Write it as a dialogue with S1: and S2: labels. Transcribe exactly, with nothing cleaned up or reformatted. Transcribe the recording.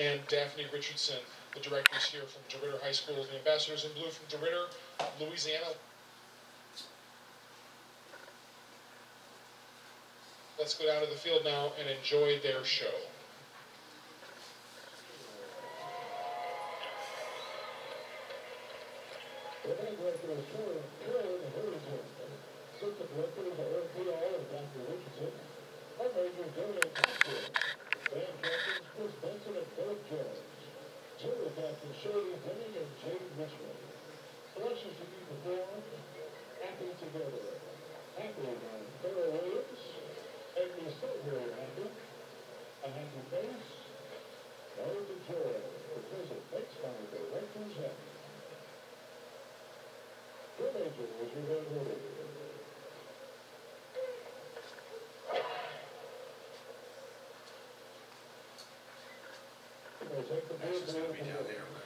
S1: and Daphne Richardson, the directors here from DeRidder High School, the ambassadors in blue from DeRidder, Louisiana. Let's go down to the field now and enjoy their show.
S2: Assistant directors are Eric Vidal and Daphne Richardson. Our majors Darren Cockburn. Band captains Chris Benson and Philip Jones. Cheer captains Shirley Penning and Jade Richmond. Selections to be performed. Happy Together. Happy by Sarah Williams. And the so very happy. A happy face. Knows the joy. Because it makes my directors happy. Your major was your head order.
S3: That's just going to be down there.